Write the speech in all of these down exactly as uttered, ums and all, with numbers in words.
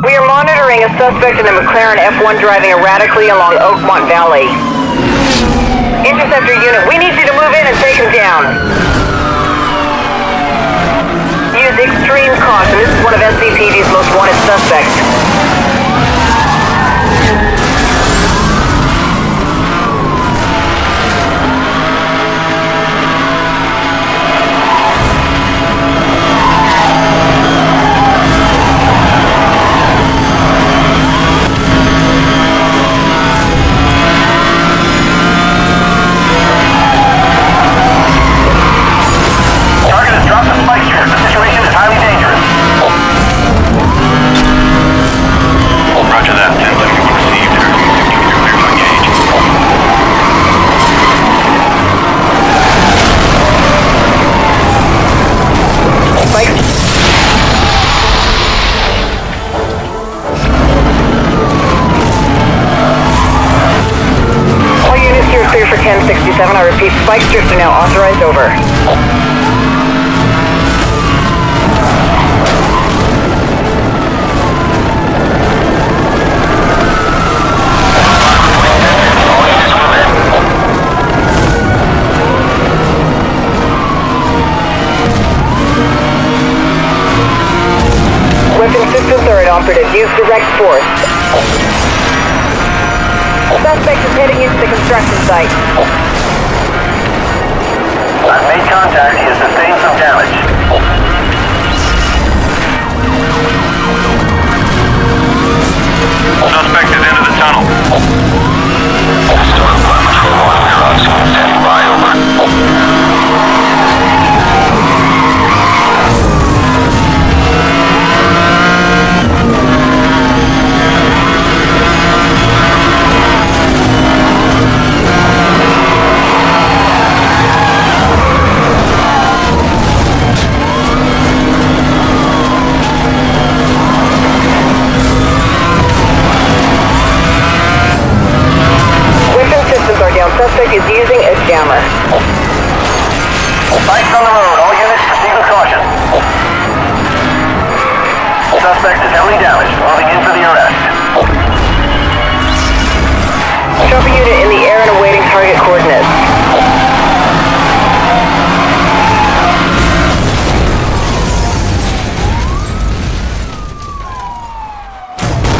We are monitoring a suspect in a McLaren F one driving erratically along Oakmont Valley. Interceptor unit, we need you to move in and take him down. Use extreme caution. This is one of S C P D's most wanted suspects. ten sixty-seven, I repeat, spike strips are now authorized, over. Weapon systems are inoperative. Use direct force. Suspect is heading into the construction site. I've made contact. He has sustained some damage. Suspect is into the tunnel. Storm Patrol one, we're on scene. Standing by, over. Suspect is using a jammer. Spikes on the road. All units proceed with caution. Suspect is heavily damaged. Moving in for the arrest. Chopper unit in the air and awaiting target coordinates.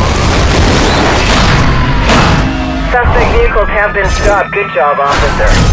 Suspect vehicles have been stopped. Good job, officer.